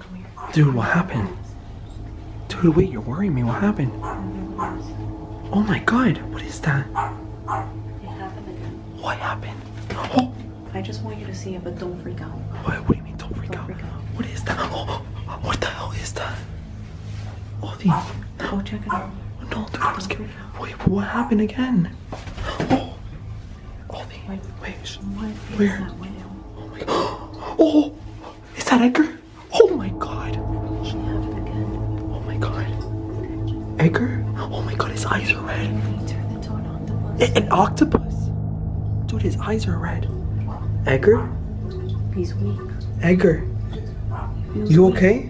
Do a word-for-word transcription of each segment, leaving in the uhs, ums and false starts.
Dude, what happened? Dude, wait, you're worrying me. What happened? Oh my god, what is that? It happened again. What happened? Oh. I just want you to see it, but don't freak out. What, what do you mean, don't freak, don't out? freak out? What is that? Oh, what the hell is that? Oh, the... Go check it out. No, dude, I'm scared. Wait, what happened again? Oh, oh, the... Wait, wait, where? Oh my god. Oh, is that Edgar? Oh my god. It happened again. Oh my god. Edgar? Oh my god, his eyes are red. He turned into an octopus. An octopus? Dude, his eyes are red. Edgar? He's weak. Edgar? You okay?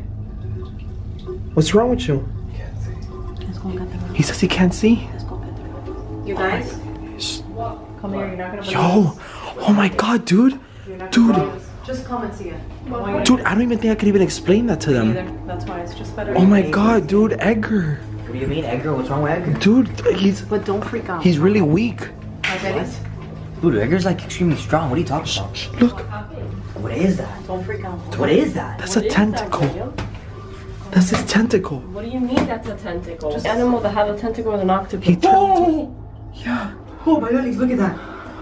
What's wrong with you? Let's go get the room. He says he can't see. Let's go get the room. You guys? Come here, you're not gonna believe Yo! this. Oh my god, dude! You're not Dude! gonna believe this. Just come and see it. Dude, I don't even think I could even explain that to them. Either. That's why it's just better. Oh my god, dude, Edgar! What do you mean, Edgar? What's wrong with Edgar? Dude, he's But don't freak out. he's really weak. Maibelys, Dude, Edgar's like extremely strong. What are you talking about? Look, What is that? don't freak out. What is that? that's a tentacle. That's his tentacle. What do you mean that's a tentacle? Just animal that have a tentacle with an octopus. He turned. Oh! Yeah. Oh my god, look at that.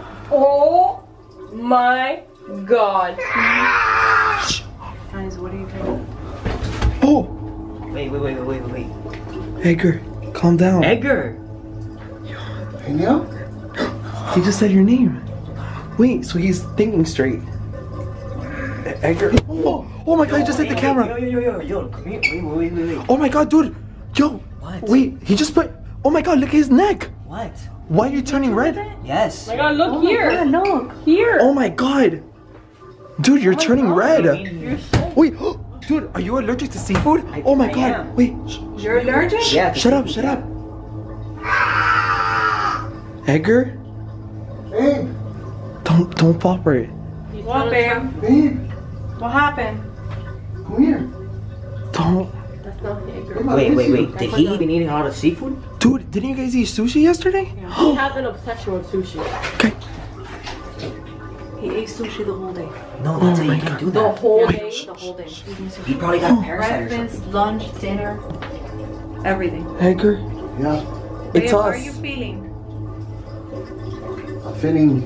Oh my god. Guys, what are you doing? Oh! Wait, wait, wait, wait, wait, wait. Edgar, calm down. Edgar! Heynel? He just said your name. Wait, so he's thinking straight. E- Edgar. Oh, oh my god, he just hit the Yo, camera. Yo, yo, yo, yo, yo, come here. Wait, wait, wait, wait. Oh my god, dude. Yo. What? Wait, he just put. Oh my god, look at his neck. What? Why are you turning red? Yes. Oh my god, look Oh here. my god, look. Here. Oh my god. Dude, you're turning red. You're so Wait, dude, are you allergic to seafood? Oh my I god. am. Wait, sh- You're allergic? Yeah. shut up, shut up. Edgar, Babe! don't don't pop it. What, babe? Babe! What happened? Come here. Don't. That's not Edgar. Come on, Wait, miss wait, you. wait. Did he been eating a lot of seafood? Dude, didn't you guys eat sushi yesterday? He has an obsession with sushi. Okay. He ate sushi the whole day. No, that's Oh it. my You can't God. do The that. whole Yeah, day. the whole day. Eating sushi. He probably got a parasite or Breakfast, something. lunch, dinner, everything. Edgar, Yeah, it's Babe, us. how are you feeling? I'm feeling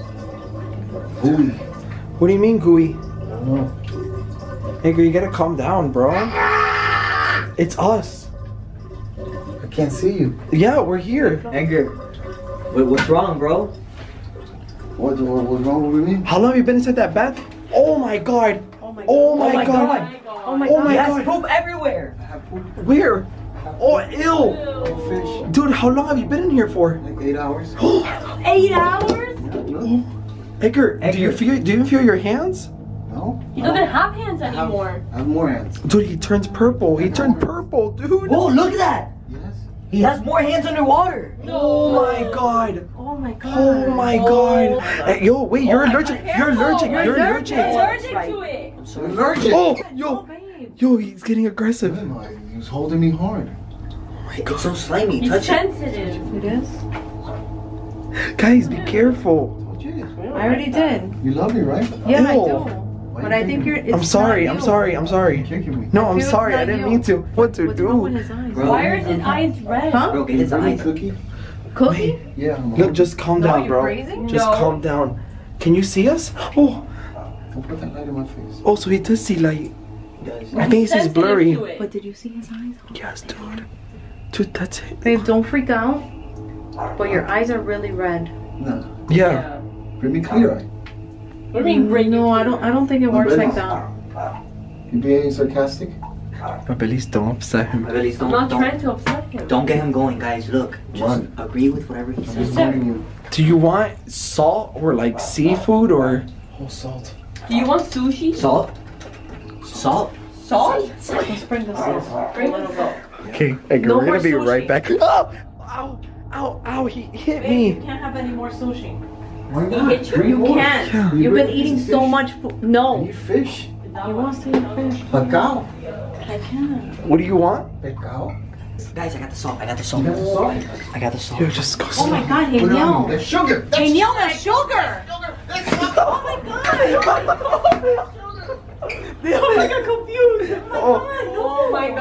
gooey. What do you mean, gooey? I don't know. Edgar, you gotta calm down, bro. It's us. I can't see you. Yeah, we're here. Edgar, what, what's wrong, bro? What, what what's wrong with me? How long have you been inside that bath? Oh my god. Oh my god. Oh my, my god. God. Oh my Oh god. my He has god. poop everywhere. I have poop. Where? Oh, ew. Fish. Dude, how long have you been in here for? Like eight hours. Eight hours? No? Edgar, do you Edgar. feel do you even feel your hands? No? He doesn't have hands I have, anymore. I have more hands. Dude, he turns purple. He turned purple, dude. Whoa, look at that. Yes? He has more hands underwater. Oh my god. Oh my god. Oh my god. Hey, yo, wait, you're Oh my allergic. God, You're allergic. You're You're allergic. allergic. Allergic to it. I'm I'm sorry. allergic. Oh, Oh yo. babe. Yo, he's getting aggressive. Damn, I- He was holding me hard. Oh my It's god. so slimy. He's Touch it. sensitive. It is? Guys, be careful. Told you. I already did. You love me, right? Yeah, I Ew. do. Why But you I think kicking you're. me? It's I'm sorry. not I'm you. sorry. I'm sorry. Kicking me. No, I'm Feel it's sorry. I not didn't you. mean to. What to What's wrong with do? his eyes? Bro. Why are his eyes red? Huh? Bro, get his Really, eyes. Cookie? Cookie? Yeah. I'm Look, just calm No, down, you bro. crazy? Just No. calm down. Can you see us? Oh, Don't put that light in my face. oh, so he does see light. Guys, I think he sees Sensitive blurry. to it. But did you see his eyes? Yes, dude. Dude, that's it. Babe, don't freak out. But your eyes are really red. No. Yeah. Bring me clear eye. What do you mean bring No, I don't. I don't think it works like that. You being sarcastic? Maibelys, don't upset him. Maibelys, I'm don't, not don't, trying to upset him. don't get him going, guys. Look, just What? agree with whatever he I'm says. just warning you. Do you want salt or like seafood or? Oh, salt. Do you want sushi? Salt? Salt? Salt? Let's bring this in. Bring a little bit. Okay, Edgar, No we're more gonna be sushi. right back. Oh, ow, ow, ow! He hit Babe, you me. can't have any more sushi. Why He not? hit you. Bring You more. can't. Yeah. You've been bring eating fish. so much food. I No. need fish. He wants to eat fish. Pecao. I can't. What do you want? Pecao. Guys, I got the salt. I got the You salt. got the salt? I got the salt. Yo, just go. Oh my slow. god, Put it on me. Heynel. That's sugar. That's Heynel, that's sugar. Oh my god. I got confused. Oh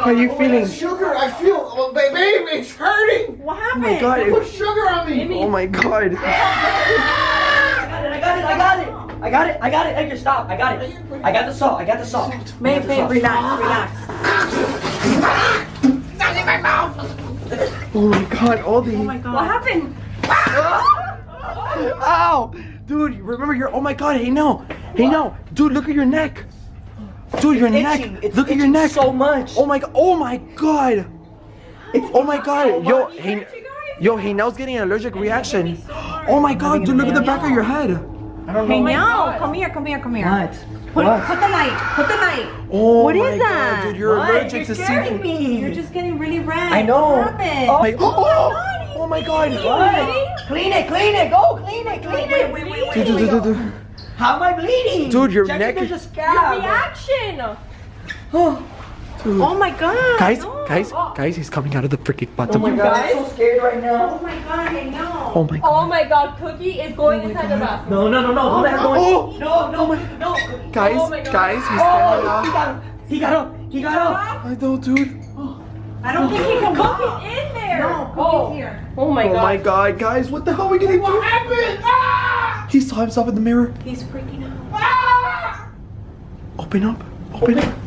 How are you feeling? Sugar, I feel, oh, my baby, it's hurting. What Oh happened? my god. Put it- sugar on me. Oh my god. I got it, I got it, I got it, I got it, Edgar, stop, I got it. I got the salt, I got the salt. Babe, babe, relax, relax. Oh my god, all the. Oh my god. What happened? Ow! Dude, remember your. Oh my god, hey no! Hey no! Dude, look at your neck! Dude, your neck! Itching, it's Look at your itching neck! so much. Oh my god! Oh my god! Oh my god! Yo, hey. Yo, Heynel's getting an allergic reaction. Oh my god, dude, look at the back of your head! I don't Hey, know. now, come here, come here, come here. What? Put, What? put the light, put the light. Oh What is my that? god, dude, you're What? allergic You're to scaring seafood. me. You're just getting really red. I know. What happened? Oh my, oh, oh my god! What? Clean it, clean it, go, clean it, clean Wait, it. wait, wait, wait, Dude, dude, wait. dude, dude. How am I bleeding? Dude, your Check neck if is- there's a scab. Reaction! Dude. Oh my god. Guys, no. guys, guys, he's coming out of the freaking Oh bottom. my god, I'm so scared right Oh now. my god, hey, no. Oh my god. Oh my god, Cookie is going inside the bathroom. No, no, no, no, don't let her go. Oh. No, no, no. Guys, Oh my God. guys, he's Oh, standing he up. got him. He got him. He got him. I don't, dude. I don't think he can walk. Cookie's in there! No, oh. Cookie's here. Oh my Oh god. my god, guys, what the hell are we gonna do? What happened? He saw himself in the mirror. He's freaking out. Open up, open up.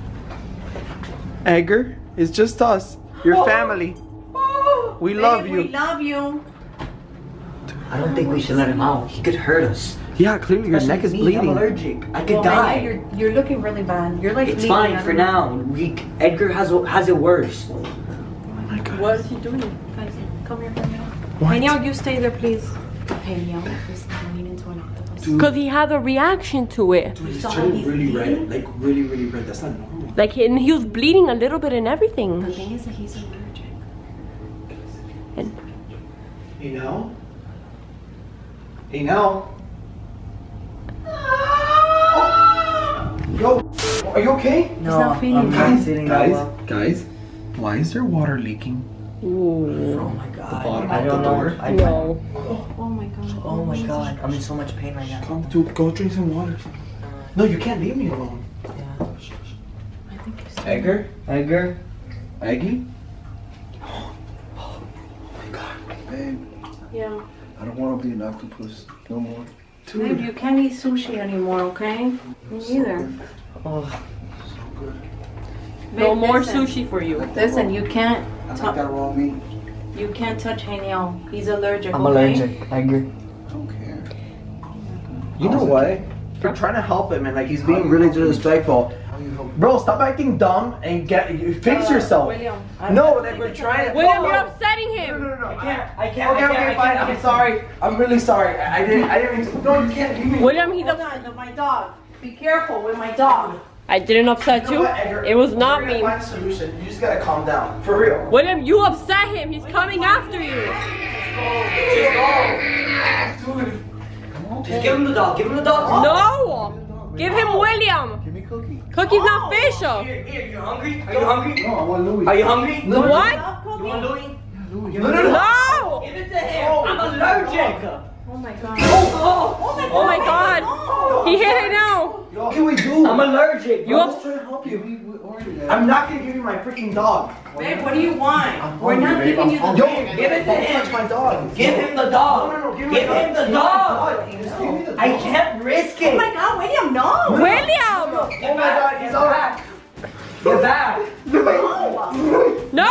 Edgar, it's just us, your family. We love Babe, you. We love you. I don't think we should let him out. He could hurt us. Yeah, clearly your neck is Especially me, I'm bleeding. allergic. I could Well, die. Maybe You're, you're looking really bad. You're like It's bleeding fine out for of- now. We, Edgar has has it worse. Oh my god. What is he doing? Guys, come here, come here. What? Hey, Neil, you stay there, please. Hey, Neil, is turning into an octopus. Because he had a reaction to it. Dude, he's saw turning he's really red, bleeding? like really, really red. That's not normal. Like, he, and he was bleeding a little bit and everything. The thing is that he's allergic. And Hey now? Hey now? Yo, are you okay? No, not feeling I'm well. not feeling that Guys, well. guys, why is there water leaking? ooh. Oh my god. bottom I of don't the know. door? I, No. Oh my god. Oh my god. I'm in so much pain right now. Come, dude, go drink some water. No, you can't leave me alone. Yeah. I think he's Edgar? Edgar? Aggie? Oh my god. Babe, Yeah. I don't want to be an octopus no more. Babe, you can't eat sushi anymore, okay? Me neither. Oh. So good. No Babe, more listen. sushi for you. Listen, you can't. I tou- like that raw meat. You can't touch Heynel. He's allergic. I'm okay? allergic. Edgar. I don't care. You know what? You're trying to help him and like he's being really disrespectful. How you help? Bro, stop acting dumb and get you fix Uh, yourself. William, I- No, I like think we're it's trying to. okay. William, Whoa. you're upsetting No, him. no, no, no. I can't. I can't. Okay, I can't, okay, I fine. can't, I I'm can't. sorry. I'm really sorry. I, I didn't. I didn't. Mean to, no, you can't leave me. William, he's Hold upset. on, my dog. Be careful with my dog. I didn't upset You know you. what, Edgar? It was not We're me. gonna find a solution. You just gotta calm down. For real. William, you upset him. He's coming after you. Dude. Just give him the dog. Give him the dog. No! Give him William. Give me cookie. Cookie's not fish. Here, here. You hungry? Are you hungry? No, I want Louis. Are you hungry? No. What? You want Louis? Louis. No, no, no. No! Give it to him. I'm allergic. Oh my god. Oh, Oh my god. He hit it now. What can we do? I'm allergic. You I'm up- just trying to help We, you. we ordered that. I'm not gonna give you my freaking dog. Babe, what do you want? I'm We're not hungry, babe. giving you I'm the Yo, hungry. Give it to don't him. touch my dog. Give him the dog. No, no, no. Give, Give him the dog. Just give me the dog. I can't risk it. Oh my god, William, no! William! Oh my god, he's all right. Get back. No!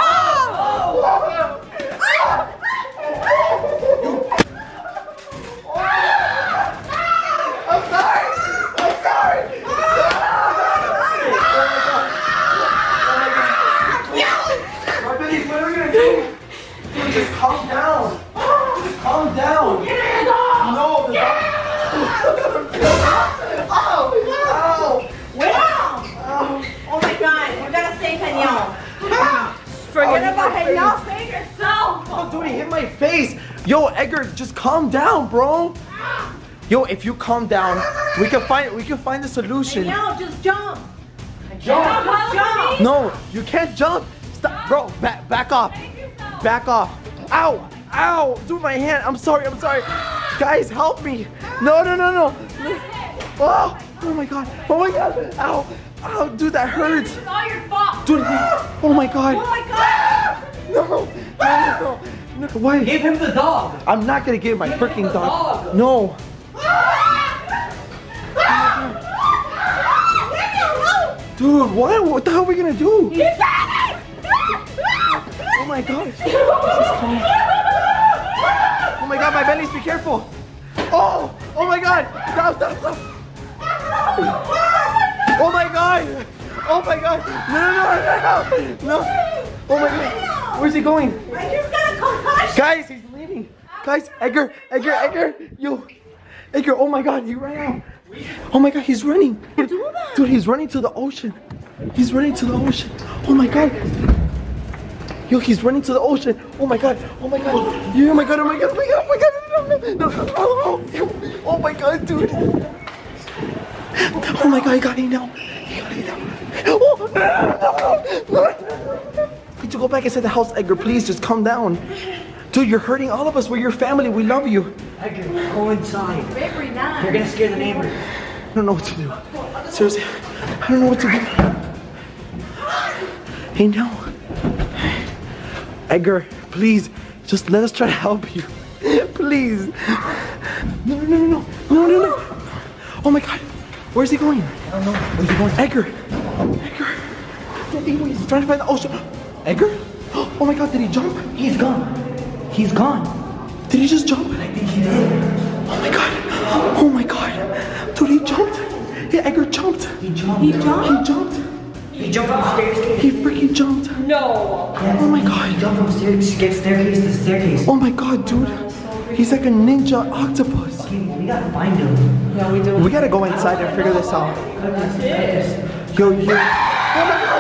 I'm sorry. I'm sorry. Maibelys, what are we gonna do? Dude, just calm down. Just calm down. No, the dog. Ow! Ow! William! Oh my god, we gotta save Heynel. Forget Oh, about my him now. face. Save yourself. Oh, dude, he hit my face. Yo, Edgar, just calm down, bro. Yo, if you calm down, we can find we can find a solution. Heynel, just jump. Jump. Just jump. No, you can't jump. Stop, bro. Back, back off. Back off. Ow, ow, dude, my hand. I'm sorry. I'm sorry. Guys, help me. No, no, no, no. Oh, oh my god. Oh my god. Ow, ow, dude, that hurts. It's all your fault. Dude, oh my god. Oh my god! No, no, no, no. Why? Give him the dog. I'm not gonna give my Give freaking him the dog. dog. No. Dude, what? What the hell are we gonna do? Oh my gosh. Oh my god, Maibelys, be careful. Oh, oh my god. Stop, stop, stop. Oh my god. Oh my god. No, no, no, no, no. Oh my god. Where's he going? I just got a concussion. Guys, he's leaving. Guys, Edgar, Edgar, Edgar. Yo. Edgar, oh my god, he ran out. Oh my god, he's running. Dude, he's running to the ocean. He's running to the ocean. Oh my god. Yo, he's running to the ocean. Oh my god. Oh my god. Yeah, oh my god. Oh my god. Oh my god. Oh my god. No, no, no, no. Oh, oh, oh my god, dude. Oh my god, he got Heynel. He got Heynel. Oh, no, no, no. We need to go back inside the house, Edgar. Please, just calm down. Dude, you're hurting all of us. We're your family. We love you. Edgar, go inside. Very nice. You're gonna scare the neighbors. I don't know what to do. Seriously, I don't know what to do. Heynel. Edgar, please, just let us try to help you. Please. No, no, no, no, no, no, no. Oh my god. Where's he going? I don't know. Where's he going? Edgar. Edgar. He's trying to find the ocean. Edgar? Oh my god, did he jump? He's gone. He's gone. Did he just jump? I think he did. Oh my god. Oh my god. Dude, he jumped. Yeah, Edgar jumped. He jumped. He jumped. He jumped. He jumped from staircase. He freaking jumped. No. Yes. Oh my god. He jumped from staircase, staircase to staircase. Oh my god, dude. He's like a ninja octopus. Okay, we gotta find him. Yeah, we do. We gotta go inside and figure this out. Yo, yo. Oh my god.